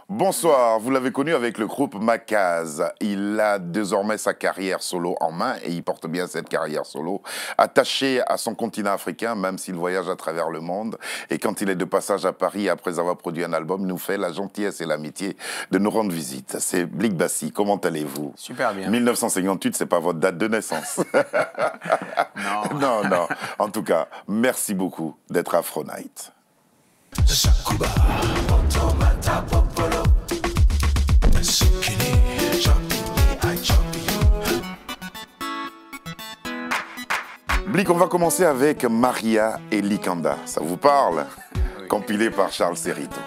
Bonsoir, vous l'avez connu avec le groupe Makaz. Il a désormais sa carrière solo en main et il porte bien cette carrière solo, attaché à son continent africain, même s'il voyage à travers le monde. Et quand il est de passage à Paris, après avoir produit un album, il nous fait la gentillesse et l'amitié de nous rendre visite. C'est Blick Bassi, comment allez-vous? Super bien. 1958, c'est pas votre date de naissance. Non. Non, non. En tout cas, merci beaucoup d'être Afro Night. Blick, on va commencer avec Maria et Likanda. Ça vous parle? Oui. Compilé par Charles Cerrito.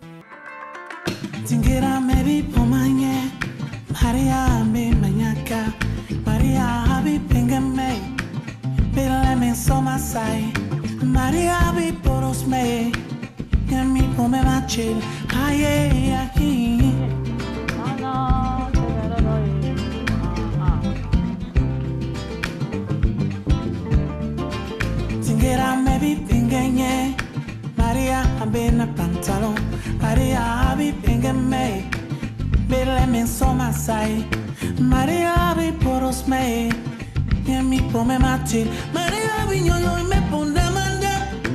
Maria abena pantalon, Maria abi pingame, bele men soma sai, Maria abi poros me, mi pome matil, Maria abi ñoño me ponde manda.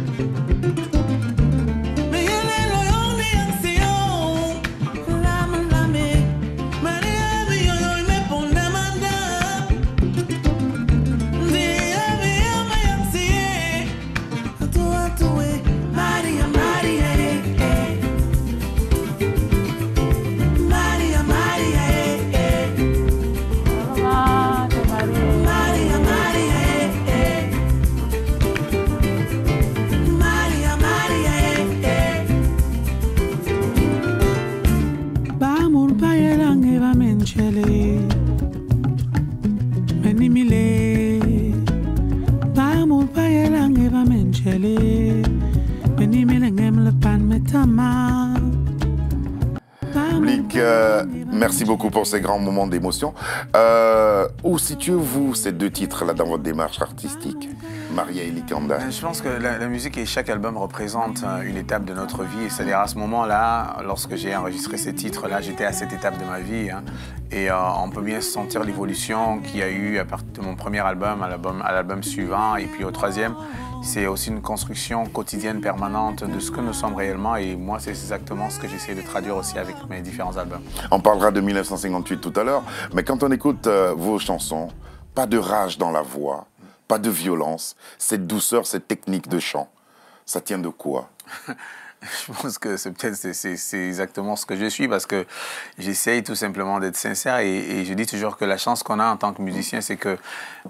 Blick, merci beaucoup pour ces grands moments d'émotion. Où situez-vous ces deux titres-là dans votre démarche artistique, Maria et Likanda? Je pense que la musique et chaque album représente une étape de notre vie. C'est-à-dire à ce moment-là, lorsque j'ai enregistré ces titres-là, j'étais à cette étape de ma vie. Hein, et on peut bien sentir l'évolution qu'il y a eu à partir de mon premier album à l'album suivant et puis au troisième. C'est aussi une construction quotidienne permanente de ce que nous sommes réellement et moi c'est exactement ce que j'essaie de traduire aussi avec mes différents albums. On parlera de 1958 tout à l'heure, mais quand on écoute vos chansons, pas de rage dans la voix, pas de violence, cette douceur, cette technique de chant, ça tient de quoi? Je pense que c'est exactement ce que je suis parce que j'essaye tout simplement d'être sincère et je dis toujours que la chance qu'on a en tant que musicien, c'est que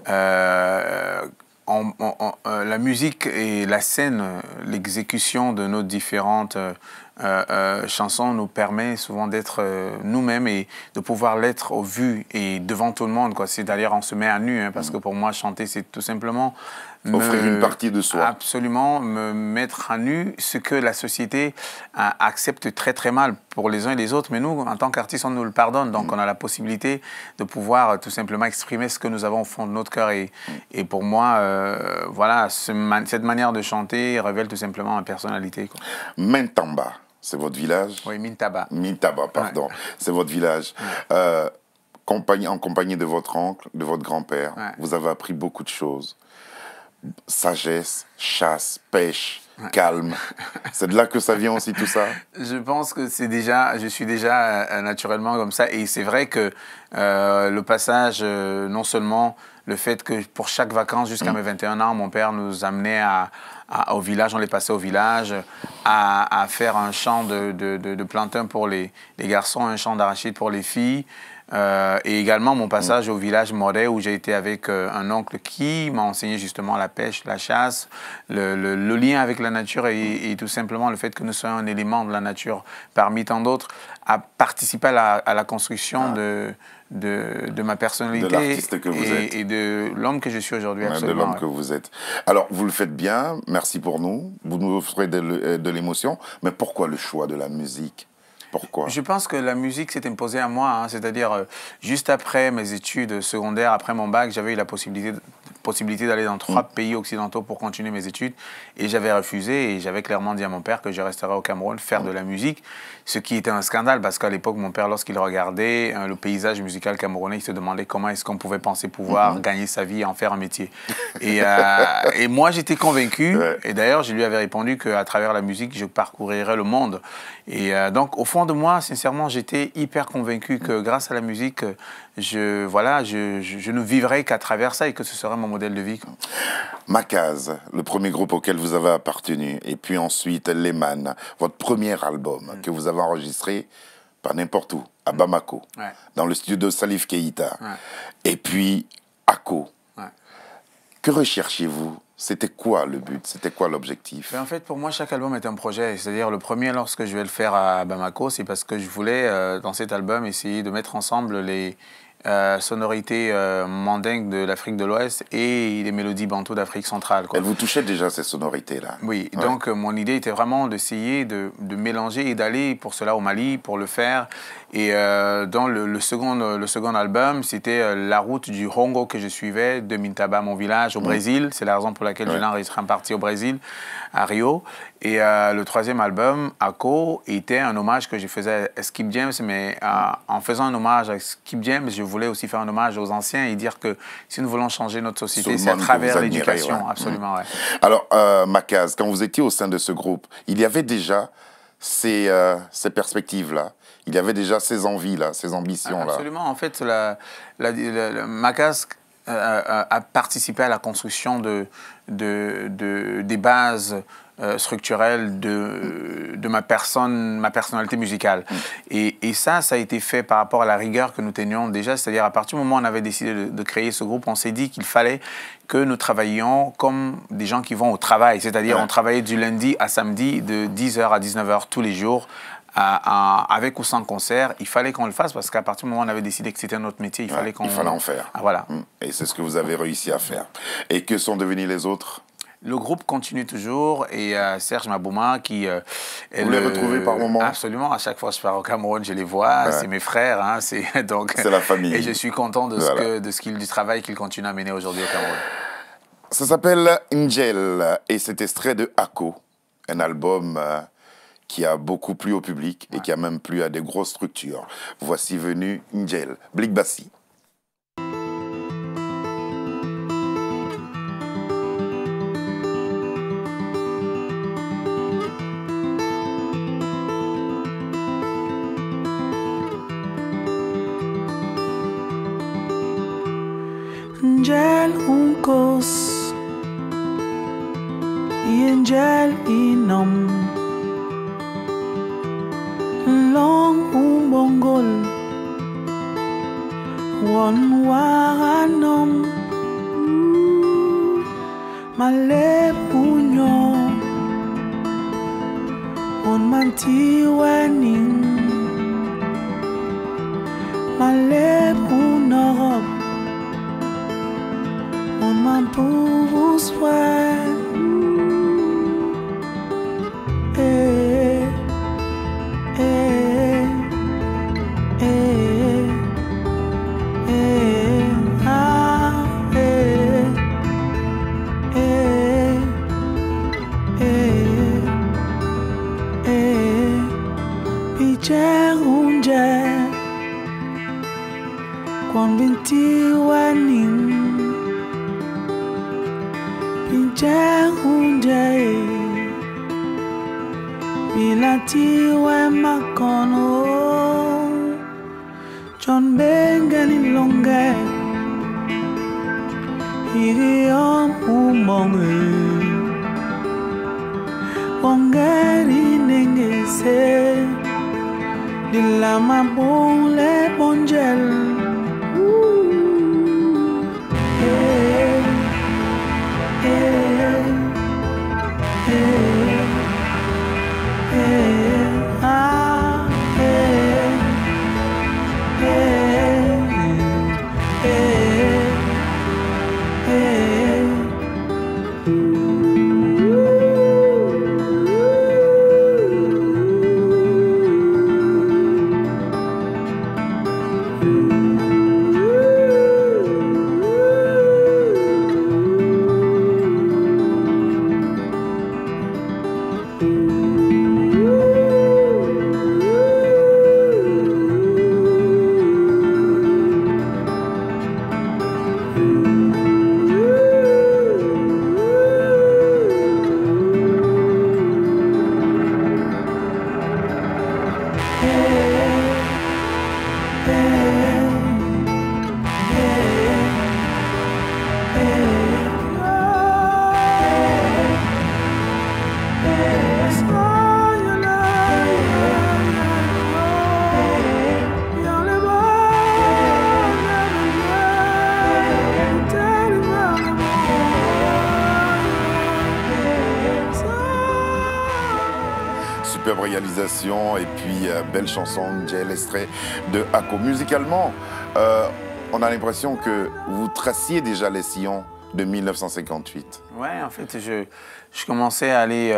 la musique et la scène, l'exécution de nos différentes chansons nous permet souvent d'être nous-mêmes et de pouvoir l'être au vu et devant tout le monde. C'est-à-dire on se met à nu, hein, parce que pour moi, chanter, c'est tout simplement offrir une partie de soi. Absolument, me mettre à nu, ce que la société accepte très très mal pour les uns et les autres. Mais nous, en tant qu'artistes, on nous le pardonne. Donc on a la possibilité de pouvoir tout simplement exprimer ce que nous avons au fond de notre cœur. Et pour moi, voilà, cette manière de chanter révèle tout simplement ma personnalité. Mentamba, c'est votre village? Oui, Mintaba. Mintaba, pardon, ouais. C'est votre village. Ouais. En compagnie de votre oncle, de votre grand-père, ouais. Vous avez appris beaucoup de choses. Sagesse, chasse, pêche, ouais. Calme. C'est de là que ça vient aussi tout ça? Je pense que je suis déjà naturellement comme ça. Et c'est vrai que le passage, non seulement le fait que pour chaque vacances jusqu'à mes 21 ans, mon père nous amenait au village, on les passait au village, à faire un champ de plantain pour les garçons, un champ d'arachide pour les filles. Et également mon passage au village Moret où j'ai été avec un oncle qui m'a enseigné justement la pêche, la chasse, le lien avec la nature et tout simplement le fait que nous soyons un élément de la nature parmi tant d'autres a participé à la construction de ma personnalité de l'artiste que vous êtes. Et de l'homme que je suis aujourd'hui. Ouais, de l'homme que vous êtes. Alors, vous le faites bien, merci pour nous, vous nous offrez de l'émotion, mais pourquoi le choix de la musique? Pourquoi? Je pense que la musique s'est imposée à moi, hein, c'est-à-dire juste après mes études secondaires, après mon bac, j'avais eu la possibilité possibilité d'aller dans 3 pays occidentaux pour continuer mes études. Et j'avais refusé et j'avais clairement dit à mon père que je resterais au Cameroun faire de la musique, ce qui était un scandale parce qu'à l'époque, mon père, lorsqu'il regardait le paysage musical camerounais, il se demandait comment est-ce qu'on pouvait penser pouvoir gagner sa vie et en faire un métier. Et moi, j'étais convaincu, et d'ailleurs, je lui avais répondu qu'à travers la musique, je parcourirais le monde. Et donc, au fond de moi, sincèrement, j'étais hyper convaincu que grâce à la musique, je ne vivrais qu'à travers ça et que ce serait mon modèle de vie. Makaz, le premier groupe auquel vous avez appartenu, et puis ensuite Lehman, votre premier album que vous avez enregistré pas n'importe où, à Bamako, dans le studio de Salif Keïta, et puis Ako. Que recherchiez-vous? C'était quoi le but? C'était quoi l'objectif? En fait, pour moi, chaque album est un projet. C'est-à-dire, le premier, lorsque je vais le faire à Bamako, c'est parce que je voulais, dans cet album, essayer de mettre ensemble les sonorités mandingues de l'Afrique de l'Ouest et les mélodies bantoues d'Afrique centrale. Elles vous touchaient déjà, ces sonorités-là? Oui, donc mon idée était vraiment d'essayer de mélanger et d'aller pour cela au Mali, pour le faire. Et dans le second album, c'était la route du Hongo que je suivais, de Mintaba, mon village, au Brésil. C'est la raison pour laquelle je l'ai enregistré en partie au Brésil, à Rio. Et le troisième album, Ako, était un hommage que je faisais à Skip James, mais en faisant un hommage à Skip James, je voulais aussi faire un hommage aux anciens et dire que si nous voulons changer notre société, c'est à travers l'éducation. Absolument, Alors, Makaz, quand vous étiez au sein de ce groupe, il y avait déjà ces perspectives-là? Il y avait déjà ces envies-là, ces ambitions-là? Absolument. En fait, Makaz a participé à la construction des bases structurelles de ma personnalité musicale. Et ça a été fait par rapport à la rigueur que nous tenions déjà. C'est-à-dire, à partir du moment où on avait décidé de créer ce groupe, on s'est dit qu'il fallait que nous travaillions comme des gens qui vont au travail. C'est-à-dire, on travaillait du lundi à samedi, de 10h à 19h tous les jours, avec ou sans concert. Il fallait qu'on le fasse parce qu'à partir du moment où on avait décidé que c'était notre métier, il fallait en faire. Voilà. Et c'est ce que vous avez réussi à faire. Et que sont devenus les autres? Le groupe continue toujours et Serge Mabouma qui... vous les retrouvez par moment? Absolument. À chaque fois que je pars au Cameroun, je les vois. C'est mes frères. Hein, c'est la famille. Et je suis content du travail qu'il continue à mener aujourd'hui au Cameroun. Ça s'appelle Ngel et c'est extrait de Ako, un album qui a beaucoup plu au public et qui a même plu à des grosses structures. Voici venu Ngel, Blik Bassi. Ngel unkos, Ngel inom, long umbongol, won waranom, male punyo, on manti wening, male punorob. On m'en pour soi. Kwan binti waning Pinjahunjai Bilati we makono John Bengani longe Hiriom umonge Bongeri nengese Dilama bonle bonjel réalisation et puis belle chanson, Jael Estrée de Ako. Musicalement, on a l'impression que vous traciez déjà les sillons de 1958. Ouais, en fait, je commençais à aller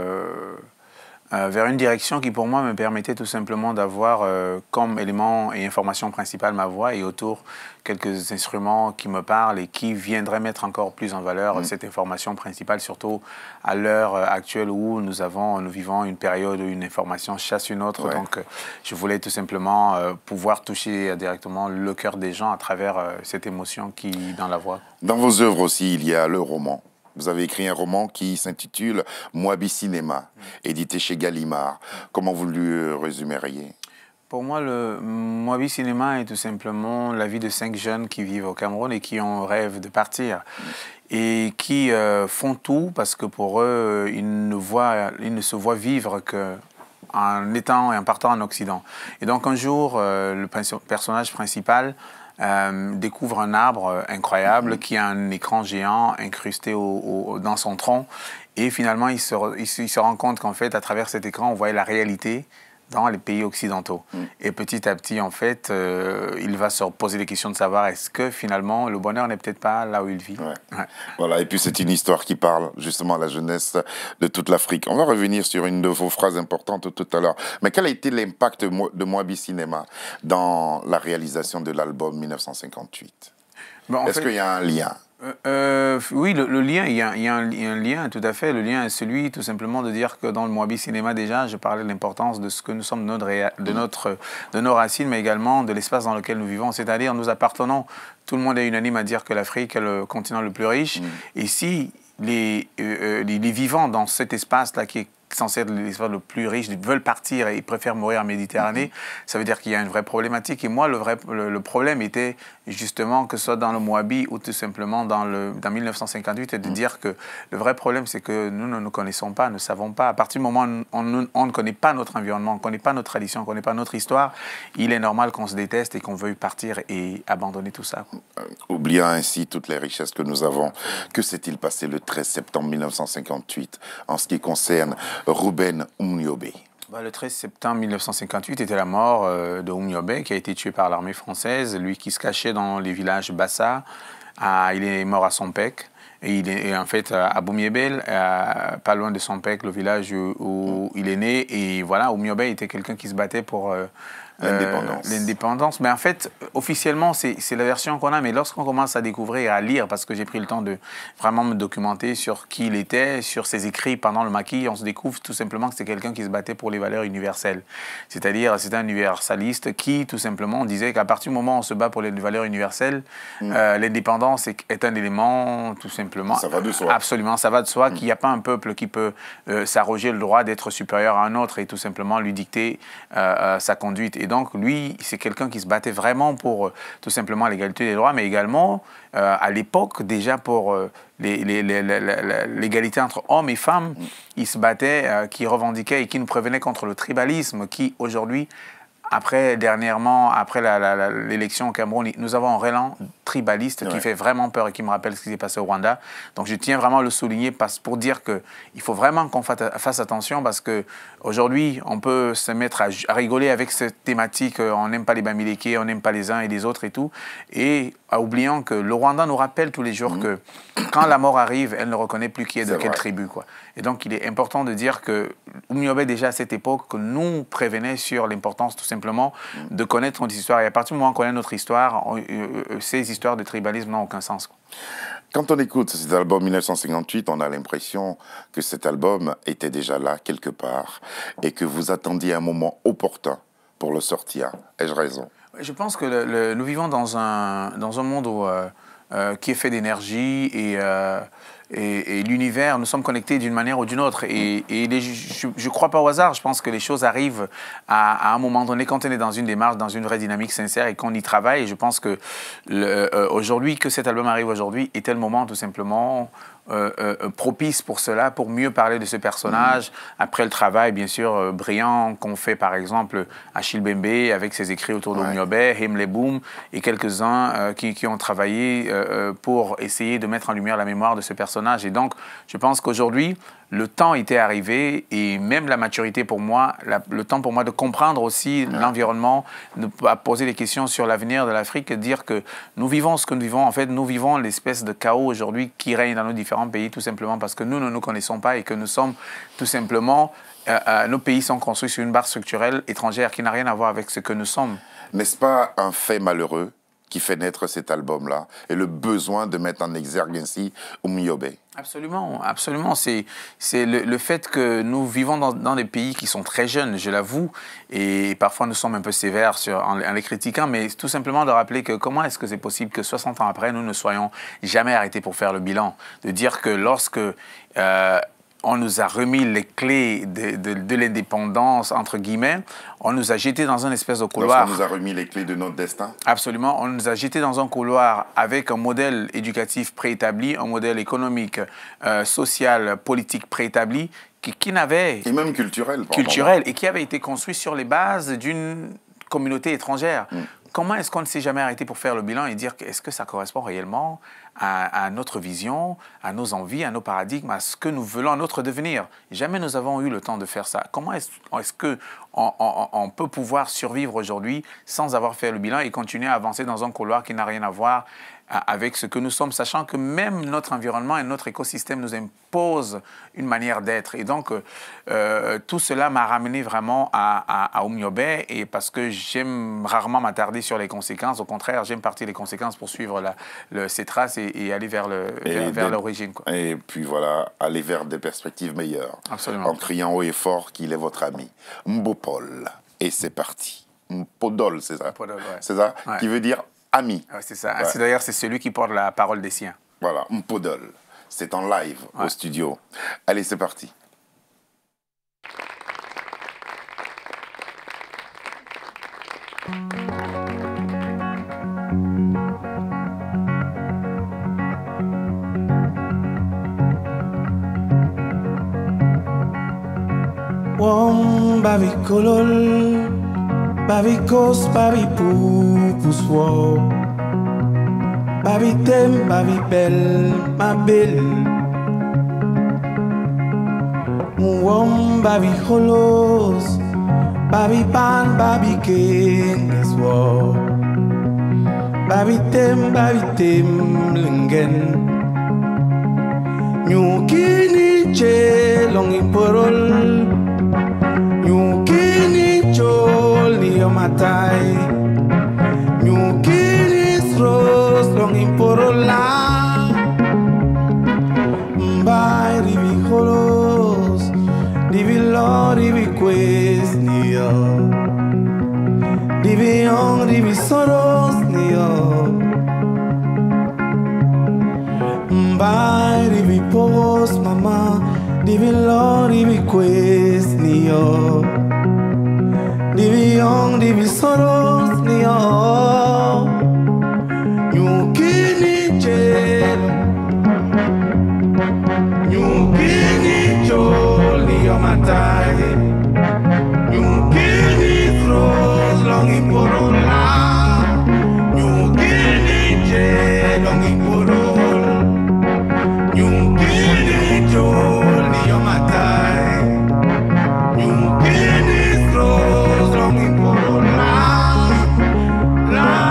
vers une direction qui, pour moi, me permettait tout simplement d'avoir comme élément et information principale ma voix et autour quelques instruments qui me parlent et qui viendraient mettre encore plus en valeur cette information principale, surtout à l'heure actuelle où nous vivons une période où une information chasse une autre. Ouais. Donc, je voulais tout simplement pouvoir toucher directement le cœur des gens à travers cette émotion qui est dans la voix. Dans vos œuvres aussi, il y a le roman. Vous avez écrit un roman qui s'intitule Mwabi Cinéma, édité chez Gallimard. Comment vous le résumeriez? Pour moi, le Mwabi Cinéma est tout simplement la vie de 5 jeunes qui vivent au Cameroun et qui ont rêve de partir. Et qui font tout parce que pour eux, ils ne se voient vivre qu'en étant et en partant en Occident. Et donc un jour, le personnage principal découvre un arbre incroyable qui a un écran géant incrusté dans son tronc. Et finalement, il se rend compte qu'en fait, à travers cet écran, on voyait la réalité dans les pays occidentaux. Et petit à petit, en fait, il va se poser des questions de savoir est-ce que finalement, le bonheur n'est peut-être pas là où il vit. Ouais. Ouais. Voilà, et puis c'est une histoire qui parle justement à la jeunesse de toute l'Afrique. On va revenir sur une de vos phrases importantes tout à l'heure. Mais quel a été l'impact de Mwabi Cinéma dans la réalisation de l'album 1958? Est-ce qu'il y a un lien? Oui, le lien, il y a un lien, tout à fait. Le lien est celui, tout simplement, de dire que dans le Mwabi Cinéma, déjà, je parlais de l'importance de ce que nous sommes, de nos racines, mais également de l'espace dans lequel nous vivons. C'est-à-dire, nous appartenons, tout le monde est unanime à dire que l'Afrique est le continent le plus riche. Et si les vivants dans cet espace-là, qui est censé être l'espace le plus riche, veulent partir et ils préfèrent mourir en Méditerranée, ça veut dire qu'il y a une vraie problématique. Et moi, le problème était justement que ce soit dans le Mwabi ou tout simplement dans 1958, et de dire que le vrai problème, c'est que nous ne nous connaissons pas, ne savons pas. À partir du moment où on ne connaît pas notre environnement, on ne connaît pas notre tradition, on ne connaît pas notre histoire, il est normal qu'on se déteste et qu'on veuille partir et abandonner tout ça. Oubliant ainsi toutes les richesses que nous avons, que s'est-il passé le 13 septembre 1958 en ce qui concerne Ruben Umniobe? Le 13 septembre 1958 était la mort de Umniobe, qui a été tué par l'armée française. Lui qui se cachait dans les villages Bassa, il est mort à Sompek. Et il est en fait à Boumiébel, pas loin de Sompek, le village où il est né. Et voilà, Umniobe était quelqu'un qui se battait pour l'indépendance. Mais en fait, officiellement, c'est la version qu'on a. Mais lorsqu'on commence à découvrir et à lire, parce que j'ai pris le temps de vraiment me documenter sur qui il était, sur ses écrits pendant le maquis, on se découvre tout simplement que c'est quelqu'un qui se battait pour les valeurs universelles. C'est-à-dire, c'est un universaliste qui, tout simplement, disait qu'à partir du moment où on se bat pour les valeurs universelles, l'indépendance est un élément, tout simplement... Ça va de soi. Absolument, ça va de soi, qu'il n'y a pas un peuple qui peut s'arroger le droit d'être supérieur à un autre et tout simplement lui dicter sa conduite. Et donc, lui, c'est quelqu'un qui se battait vraiment pour tout simplement l'égalité des droits, mais également, à l'époque, déjà pour l'égalité entre hommes et femmes. Il se battait, qui revendiquait et qui nous prévenait contre le tribalisme, qui aujourd'hui, dernièrement, après l'élection au Cameroun, nous avons un relan tribaliste qui fait vraiment peur et qui me rappelle ce qui s'est passé au Rwanda. Donc je tiens vraiment à le souligner pour dire qu'il faut vraiment qu'on fasse attention, parce qu'aujourd'hui, on peut se mettre à rigoler avec cette thématique, on n'aime pas les Bamileke, on n'aime pas les uns et les autres et tout, et en oubliant que le Rwanda nous rappelle tous les jours que quand la mort arrive, elle ne reconnaît plus qui est de quelle tribu, quoi. Et donc il est important de dire que Umniobe, déjà à cette époque, nous prévenait sur l'importance tout simplement de connaître notre histoire. Et à partir du moment où on connaît notre histoire, ces histoires de tribalisme n'ont aucun sens, quoi. Quand on écoute cet album 1958, on a l'impression que cet album était déjà là quelque part et que vous attendiez un moment opportun pour le sortir. Ai-je raison? Je pense que nous vivons dans un monde qui est fait d'énergie et l'univers, nous sommes connectés d'une manière ou d'une autre. Et je ne crois pas au hasard. Je pense que les choses arrivent à un moment donné quand on est dans une démarche, dans une vraie dynamique sincère et qu'on y travaille. Et je pense que aujourd'hui, que cet album arrive aujourd'hui, était le moment tout simplement propice pour cela, pour mieux parler de ce personnage. Après le travail, bien sûr, brillant qu'on fait, par exemple, Achille Bembe, avec ses écrits autour de Umniobe, Himle Boom, et quelques-uns qui ont travaillé pour essayer de mettre en lumière la mémoire de ce personnage. Et donc, je pense qu'aujourd'hui, le temps était arrivé et même la maturité pour moi, le temps pour moi de comprendre aussi l'environnement, de poser des questions sur l'avenir de l'Afrique et dire que nous vivons ce que nous vivons. En fait, nous vivons l'espèce de chaos aujourd'hui qui règne dans nos différents pays tout simplement parce que nous ne nous connaissons pas et que nous sommes tout simplement... nos pays sont construits sur une base structurelle étrangère qui n'a rien à voir avec ce que nous sommes. N'est-ce pas un fait malheureux qui fait naître cet album-là et le besoin de mettre en exergue ainsi Oumyobé? Absolument, absolument. C'est le fait que nous vivons dans des pays qui sont très jeunes, je l'avoue, et parfois nous sommes un peu sévères en les critiquant, mais tout simplement de rappeler que comment est-ce que c'est possible que 60 ans après, nous ne soyons jamais arrêtés pour faire le bilan. De dire que lorsque... on nous a remis les clés de l'indépendance, entre guillemets. On nous a jetés dans un espèce de couloir. On nous a remis les clés de notre destin? Absolument. On nous a jetés dans un couloir avec un modèle éducatif préétabli, un modèle économique, social, politique préétabli, qui n'avait... Et même culturel. Culturel, et qui avait été construit sur les bases d'une communauté étrangère. Comment est-ce qu'on ne s'est jamais arrêté pour faire le bilan et dire est-ce que ça correspond réellement à notre vision, à nos envies, à nos paradigmes, à ce que nous voulons, à notre devenir? Jamais nous avons eu le temps de faire ça. Comment est-ce qu'on peut pouvoir survivre aujourd'hui sans avoir fait le bilan et continuer à avancer dans un couloir qui n'a rien à voir avec ce que nous sommes, sachant que même notre environnement et notre écosystème nous imposent une manière d'être. Et donc, tout cela m'a ramené vraiment à Oumyobé, et parce que j'aime rarement m'attarder sur les conséquences. Au contraire, j'aime partir des conséquences pour suivre ces traces et aller vers l'origine. Et puis voilà, aller vers des perspectives meilleures. Absolument. En criant haut et fort qu'il est votre ami. Mbopol. Et c'est parti. Mpodol, c'est ça? Mpodol, ouais. C'est ça? Ouais. Qui veut dire ami. Ouais, c'est ça. Ouais. D'ailleurs, c'est celui qui porte la parole des siens. Voilà, Mpodol. C'est en live au studio. Allez, c'est parti. Wom babi kolol, babi kos, babi pouswo, babi tem, babi belle, ma belle. Wom babi holos, babi pan, babi kengeswo, babi tem, lingen. Nyukini che longi porol. Nyukini chol ni yomatai, nyukini stros long imporola, mbai rivi holos, divi lo rivi quest ni yo, divi on rivi soros ni yo, mbai rivi pos mama. Divi lo, divi quest ni yo, divi young, divi soros ni yo, nyukini chel, nyukini chol ni yo matai, nyukini throws long imporola, nyukini chel long imporola, nyukini chol. La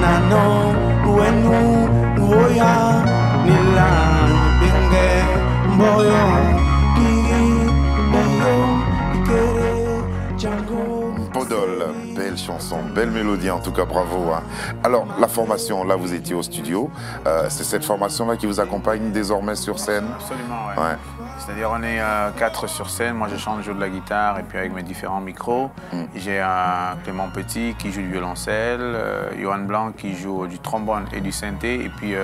nano wenu ngoya nila benge mboyo kiri boyo kere jango. Podol, belle chanson, belle mélodie en tout cas, bravo. Hein. Alors, la formation, là vous étiez au studio, c'est cette formation-là qui vous accompagne désormais sur scène? Absolument, ouais. C'est-à-dire on est 4 sur scène, moi je chante, je joue de la guitare et puis avec mes différents micros. J'ai Clément Petit qui joue du violoncelle, Johan Blanc qui joue du trombone et du synthé et puis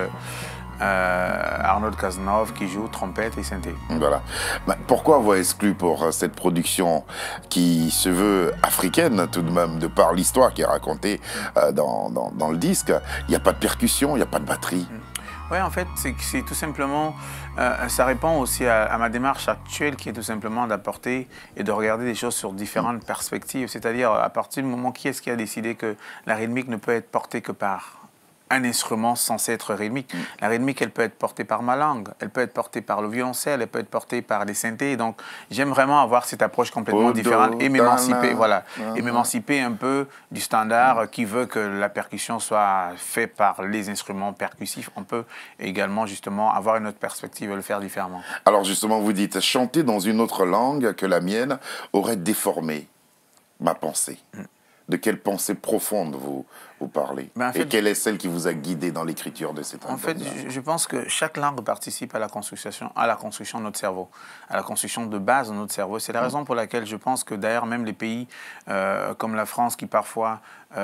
Arnaud Cazenove qui joue trompette et synthé. Voilà. Pourquoi avoir exclu pour cette production qui se veut africaine tout de même, de par l'histoire qui est racontée dans le disque? Il n'y a pas de percussion, il n'y a pas de batterie. Oui, en fait, c'est tout simplement, ça répond aussi à ma démarche actuelle qui est tout simplement d'apporter et de regarder des choses sur différentes perspectives. C'est-à-dire, à partir du moment qui est-ce qui a décidé que la rythmique ne peut être portée que par un instrument censé être rythmique. La rythmique, elle peut être portée par ma langue, elle peut être portée par le violoncelle, elle peut être portée par les synthés. Donc, j'aime vraiment avoir cette approche complètement différente et m'émanciper, voilà, et m'émanciper un peu du standard qui veut que la percussion soit faite par les instruments percussifs. On peut également justement avoir une autre perspective et le faire différemment. Alors justement, vous dites chanter dans une autre langue que la mienne aurait déformé ma pensée. De quelle pensée profonde vous parlez? En fait, et quelle est celle qui vous a guidé dans l'écriture de cet album? En fait, je pense que chaque langue participe à la construction de notre cerveau, à la construction de base de notre cerveau. C'est la raison pour laquelle je pense que d'ailleurs même les pays comme la France qui parfois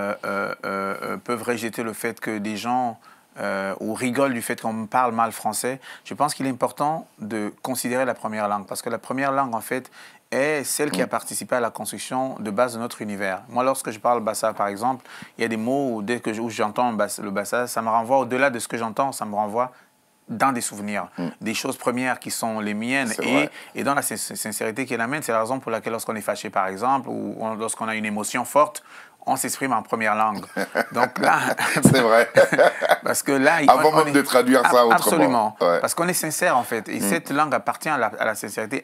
peuvent rejeter le fait que des gens ou rigolent du fait qu'on parle mal français, je pense qu'il est important de considérer la première langue. Parce que la première langue, en fait, est celle qui a participé à la construction de base de notre univers. Moi, lorsque je parle bassa, par exemple, il y a des mots où, dès que j'entends le bassa, ça me renvoie au-delà de ce que j'entends, ça me renvoie dans des souvenirs, des choses premières qui sont les miennes et dans la sincérité qui est la mienne. C'est la raison pour laquelle lorsqu'on est fâché, par exemple, ou lorsqu'on a une émotion forte, on s'exprime en première langue. Donc là, c'est vrai. Parce que là, avant même de traduire ça autrement. Absolument. Ouais. Parce qu'on est sincère en fait. Et cette langue appartient à la sincérité,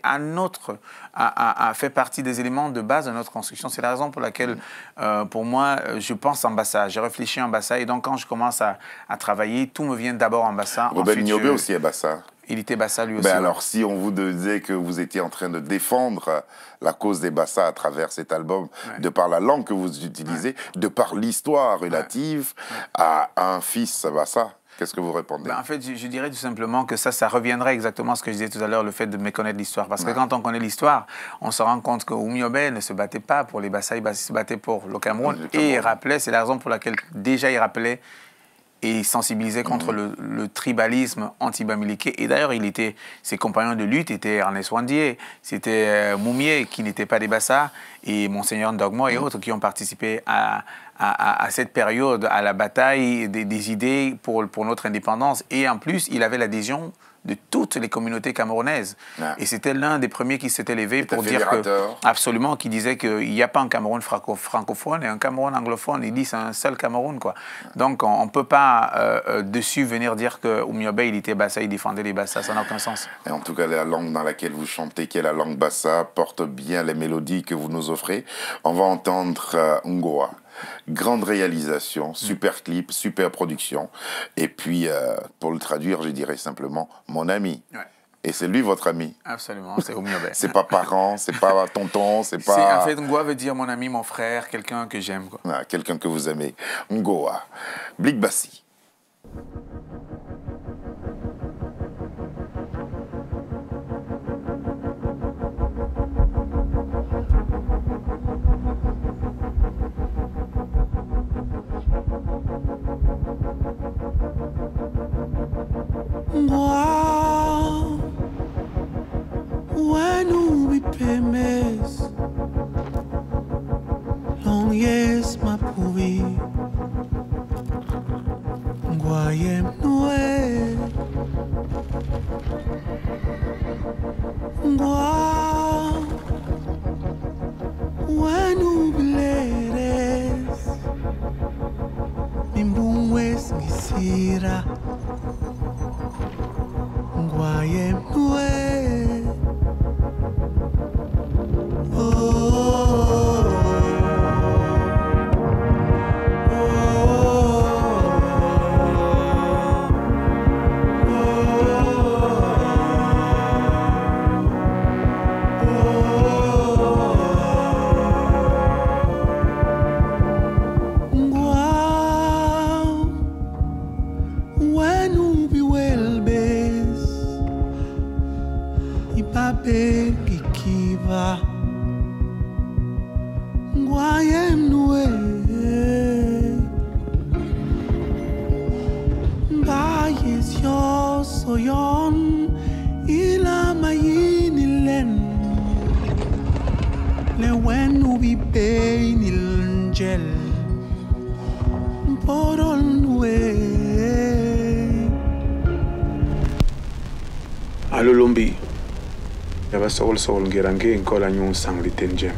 fait partie des éléments de base de notre construction. C'est la raison pour laquelle, pour moi, je pense en bassa. Je réfléchis en bassa. Et donc, quand je commence à travailler, tout me vient d'abord en bassa. Robert Niobé aussi est bassa. Il était bassa lui aussi. Alors, si on vous disait que vous étiez en train de défendre la cause des bassas à travers cet album, de par la langue que vous utilisez, de par l'histoire relative à un fils bassa, qu'est-ce que vous répondez? En fait, je dirais tout simplement que ça reviendrait exactement à ce que je disais tout à l'heure, le fait de méconnaître l'histoire. Parce que quand on connaît l'histoire, on se rend compte que Oumyobé ne se battait pas pour les bassas, il se battait pour le Cameroun. Et il rappelait, c'est la raison pour laquelle déjà il rappelait et sensibilisé contre le tribalisme anti-bamiliqué. Et d'ailleurs, ses compagnons de lutte étaient Ernest Wandier, c'était Moumié, qui n'était pas des Bassas, et Monseigneur Ndogmo et autres qui ont participé à cette période, à la bataille des idées pour notre indépendance. Et en plus, il avait l'adhésion de toutes les communautés camerounaises. Et c'était l'un des premiers qui s'était levé pour dire absolument, qui disait qu'il n'y a pas un Cameroun francophone et un Cameroun anglophone. Il dit c'est un seul Cameroun, quoi. Donc on ne peut pas dessus venir dire que Oumyobé, il était bassa, il défendait les bassas, ça n'a aucun sens. Et en tout cas, la langue dans laquelle vous chantez, qui est la langue bassa, porte bien les mélodies que vous nous offrez. On va entendre Ngoa. Grande réalisation, super clip, super production. Et puis, pour le traduire, je dirais simplement mon ami. Et c'est lui votre ami? Absolument, c'est Oumyobé. C'est pas parent, c'est pas tonton, c'est pas... En fait, Ngoa veut dire mon ami, mon frère, quelqu'un que j'aime. Quelqu'un que vous aimez. Ngoa. Blik Bassi. Wow, when we premise, long yes, my puvi, Guayem Noe, wow, when we leres, Mimbungwes Gisira. kisyo soyon ila mayinilen le wenu bi peinil gel porol nwe Alo Lombi, yaba sogol ngerange nkola nyon sang li tenjem.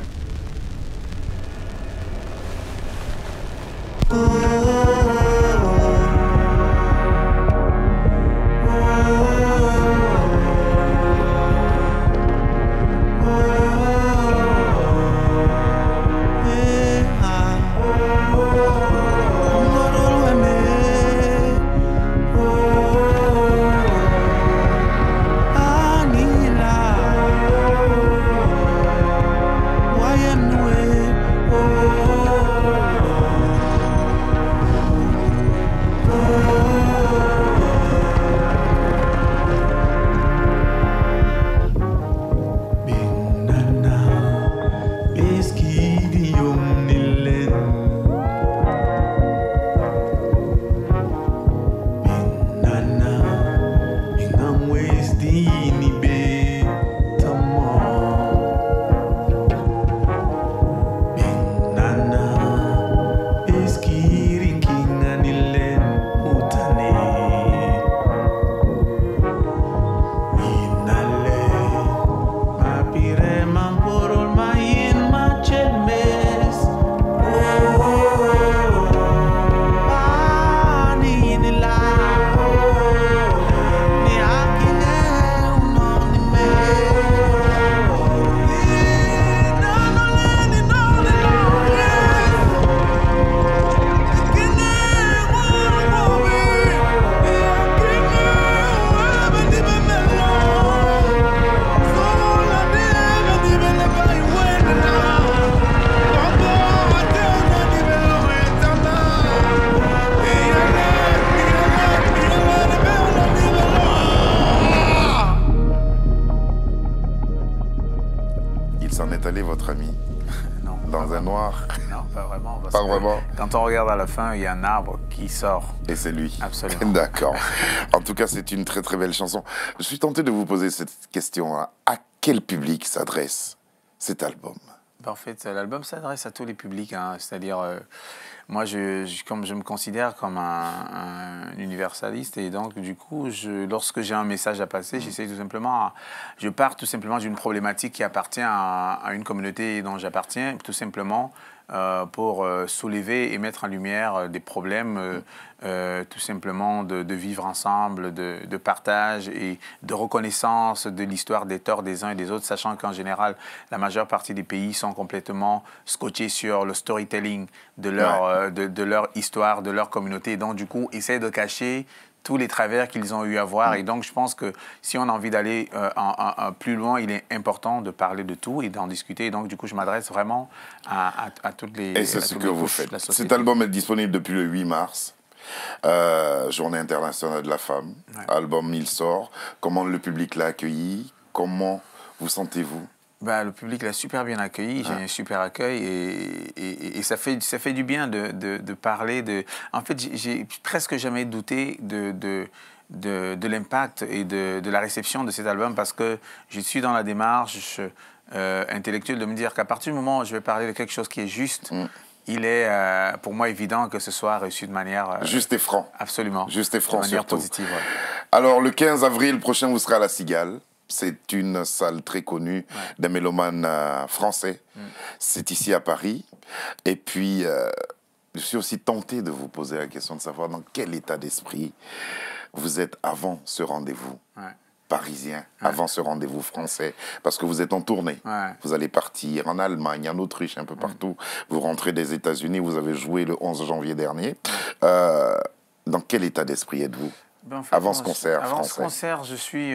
Quand on regarde à la fin, il y a un arbre qui sort. Et c'est lui. Absolument. D'accord. En tout cas, c'est une très très belle chanson. Je suis tenté de vous poser cette question. À quel public s'adresse cet album? En fait, l'album s'adresse à tous les publics. Hein. C'est-à-dire, moi, comme je me considère comme un universaliste. Et donc, du coup, lorsque j'ai un message à passer, j'essaie tout simplement... Je pars tout simplement d'une problématique qui appartient à une communauté dont j'appartiens, tout simplement... pour soulever et mettre en lumière des problèmes, tout simplement de vivre ensemble, de partage et de reconnaissance de l'histoire des torts des uns et des autres, sachant qu'en général, la majeure partie des pays sont complètement scotchés sur le storytelling de leur histoire, de leur communauté, et donc du coup, essaient de cacher tous les travers qu'ils ont eu à voir. Et donc, je pense que si on a envie d'aller plus loin, il est important de parler de tout et d'en discuter. Et donc, du coup, je m'adresse vraiment à toutes les... Et c'est ce que vous faites. Cet album est disponible depuis le 8 mars. Journée internationale de la femme. Ouais. Album, il sort. Comment le public l'a accueilli? Comment vous sentez-vous? Ben, le public l'a super bien accueilli, j'ai un super accueil et ça fait du bien de parler de... En fait, j'ai presque jamais douté de l'impact et de la réception de cet album parce que je suis dans la démarche intellectuelle de me dire qu'à partir du moment où je vais parler de quelque chose qui est juste, il est pour moi évident que ce soit reçu de manière... juste et franc. Absolument. Juste et franc, de manière surtout. Positive. Ouais. Alors, le 15 avril prochain, vous serez à La Cigale. C'est une salle très connue des mélomanes français. C'est ici à Paris. Et puis, je suis aussi tenté de vous poser la question de savoir dans quel état d'esprit vous êtes avant ce rendez-vous parisien, avant ce rendez-vous français, parce que vous êtes en tournée. Vous allez partir en Allemagne, en Autriche, un peu partout. Vous rentrez des États-Unis, vous avez joué le 11 janvier dernier. Dans quel état d'esprit êtes-vous avant ce concert français? Avant ce concert, je suis...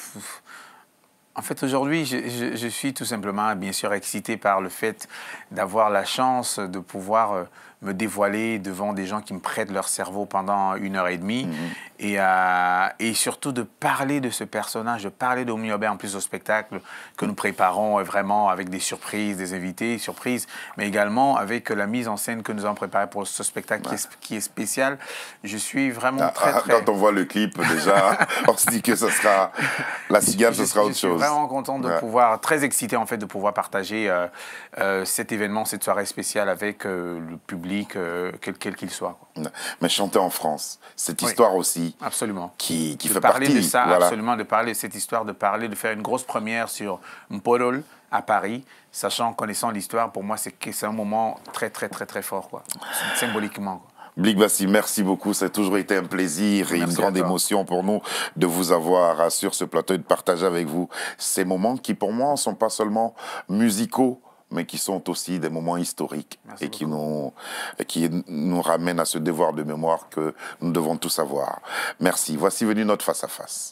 En fait, aujourd'hui, je suis tout simplement, bien sûr, excité par le fait d'avoir la chance de pouvoir me dévoiler devant des gens qui me prêtent leur cerveau pendant 1 heure et demie. Et surtout de parler de ce personnage, de parler de Oumyobé en plus au spectacle que nous préparons vraiment avec des surprises, des invités, surprises, mais également avec la mise en scène que nous avons préparée pour ce spectacle qui est spécial. Je suis vraiment très... Quand on voit le clip, déjà, on se dit que ce sera... La Cigale, ce sera autre chose. Je suis vraiment content de pouvoir, très excité en fait, de pouvoir partager cet événement, cette soirée spéciale avec le public, quel qu'il soit. Mais chanter en France, cette histoire aussi, absolument, qui fait parler partie. De ça, absolument, de parler de cette histoire, de faire une grosse première sur Mpodol à Paris, sachant, connaissant l'histoire, pour moi, c'est un moment très, très, très, très fort, quoi, symboliquement, quoi. Blick Bassi, merci beaucoup. Ça a toujours été un plaisir et une grande émotion pour nous de vous avoir sur ce plateau et de partager avec vous ces moments qui, pour moi, ne sont pas seulement musicaux, mais qui sont aussi des moments historiques et qui nous ramènent à ce devoir de mémoire que nous devons tous avoir. Merci. Voici venu notre face-à-face.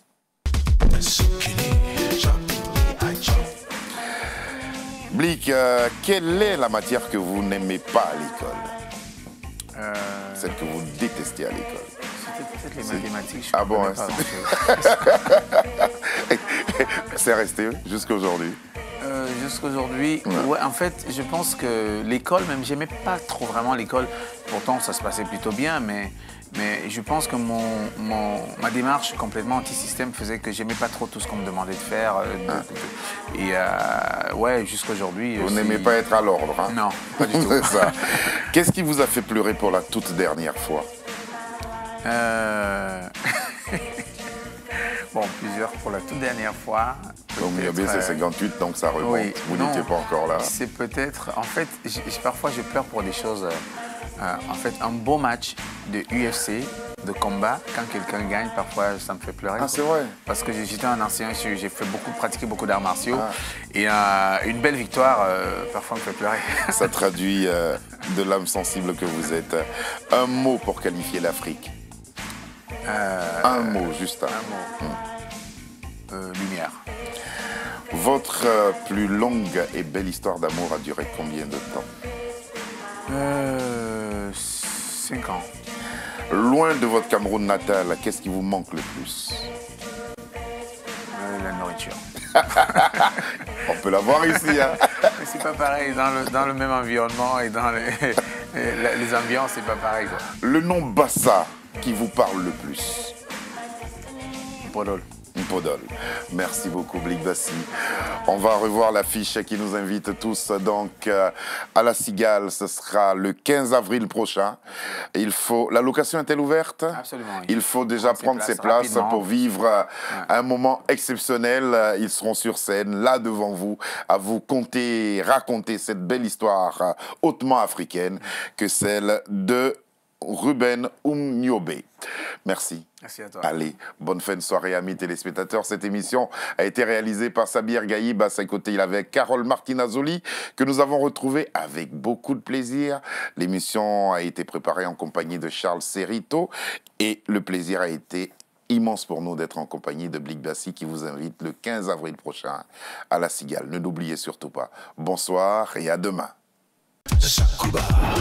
Blick, quelle est la matière que vous n'aimez pas à l'école? Celle que vous détestez à l'école? C'était peut-être les mathématiques. Ah bon, c'est resté jusqu'à aujourd'hui? Jusqu'aujourd'hui, ouais, en fait, je pense que l'école, même, j'aimais pas trop vraiment l'école. Pourtant, ça se passait plutôt bien, mais je pense que ma démarche complètement anti-système faisait que j'aimais pas trop tout ce qu'on me demandait de faire. Ouais, jusqu'aujourd'hui... Vous n'aimez pas être à l'ordre, hein? Non, pas du tout. C'est ça. Qu'est-ce qui vous a fait pleurer pour la toute dernière fois? Bon, plusieurs pour la toute dernière fois. Oumyobé, c'est 58, donc ça remonte. Oui, vous n'étiez pas encore là. C'est peut-être... En fait, parfois, je pleure pour des choses... en fait, un beau match de UFC, de combat, quand quelqu'un gagne, parfois, ça me fait pleurer. Ah, c'est vrai? Parce que j'étais un ancien, j'ai pratiqué beaucoup d'arts martiaux. Et une belle victoire, parfois, me fait pleurer. Ça traduit de l'âme sensible que vous êtes. Un mot pour qualifier l'Afrique. Un mot, juste un. Lumière. Votre plus longue et belle histoire d'amour a duré combien de temps? 5 ans. Loin de votre Cameroun natal, qu'est-ce qui vous manque le plus? La nourriture. On peut la voir ici, hein? Mais c'est pas pareil, dans le même environnement et dans les ambiances, c'est pas pareil, quoi. Le nom Bassa qui vous parle le plus? Mpodol. Mpodol. Merci beaucoup, Blick Bassi. On va revoir l'affiche qui nous invite tous donc à la Cigale. Ce sera le 15 avril prochain. La location est-elle ouverte? Absolument. Il faut déjà prendre ses places pour vivre un moment exceptionnel. Ils seront sur scène, là devant vous, à vous raconter cette belle histoire hautement africaine que celle de Ruben Oumyobé. Merci. Merci à toi. Allez, bonne fin de soirée, amis téléspectateurs. Cette émission a été réalisée par Sabir Gaïb. À ses côtés, il avait Carole Martinazoli, que nous avons retrouvé avec beaucoup de plaisir. L'émission a été préparée en compagnie de Charles Serrito et le plaisir a été immense pour nous d'être en compagnie de Blick Bassi qui vous invite le 15 avril prochain à la Cigale. Ne l'oubliez surtout pas. Bonsoir et à demain. Shakuba.